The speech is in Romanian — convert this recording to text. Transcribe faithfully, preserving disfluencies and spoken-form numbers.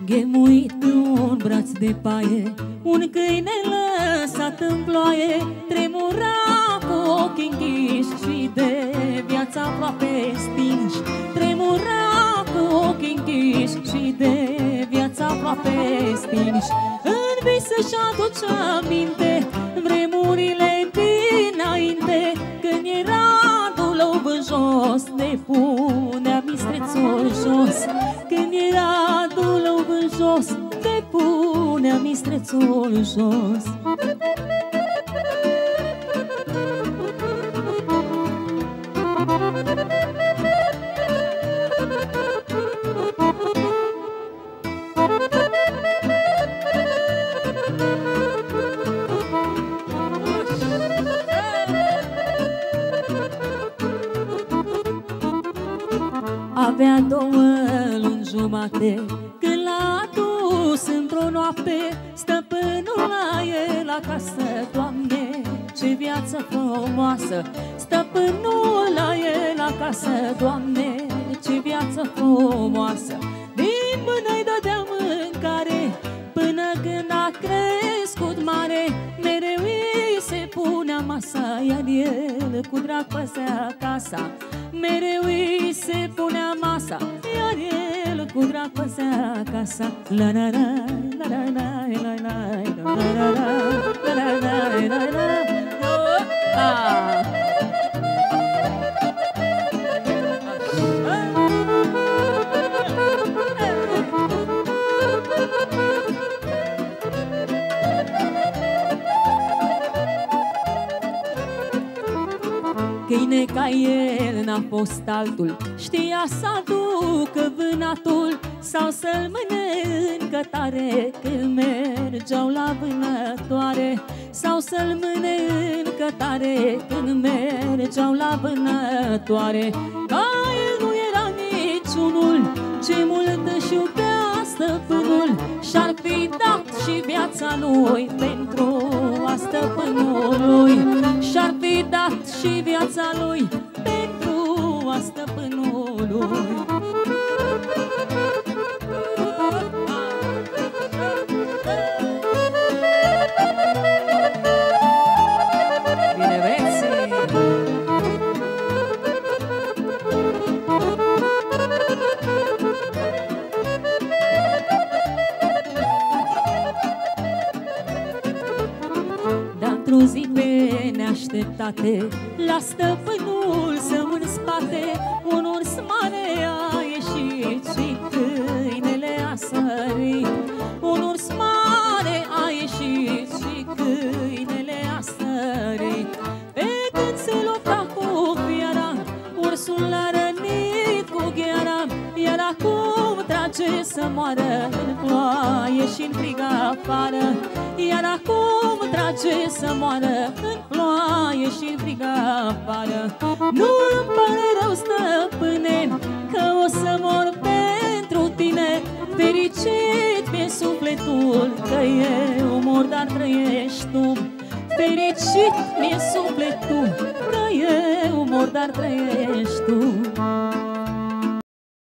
Ghemuit un braț de paie, un câine lăsat în ploaie, tremura cu ochii închiși și de viața aproape stinși. Tremura cu ochii închiși și de viața aproape stinși. În vis își aduce aminte vremurile dinainte, când era dulău jos, ne punea mistrețul jos. Când era dulău jos, ne punea mistrețul jos. Avea două luni jumate când l-a adus într-o noapte stăpânul la el acasă. Doamne, ce viață frumoasă! Stăpânul la el acasă. Doamne, ce viață frumoasă! Din mână-i dădea mâncare până când a crescut mare. Mereu îi se punea masa, iar el cu drag păsea casa. Mereu îi se punea masa, iar el cu drag păsea casa. La la la la la la la la la la la la la. Câine ca el n-a fost altul, știa să aducă vânatul sau să-l mâne în cătare când mergeau la vânătoare. Sau să-l mâne în cătare când mergeau la vânătoare. Ca el nu era niciunul ce mult își iubea stăpânul, și-ar fi dat și viața lui pentru a stăpânului. Și-ar fi dat și viața lui pentru a stăpânului. Bine, vezi? Într-o zi pe neașteptate, la stăpânul său în spate, un urs mare a ieșit și câinele a sărit. Un urs mare a ieșit și câinele a sărit. Pe când se lupta cu fiara, ursul l-a rănit cu gheara. Iar acum trage să moară în ploaie și-n frig afară. Iar acum trage să moară în ploaie și-n frig afară. Nu-mi pare rău, stăpâne, că o să mor pentru tine. Fericit mi-e sufletul că eu mor, dar trăiești tu. Fericit mi-e sufletul că eu mor, dar trăiești tu.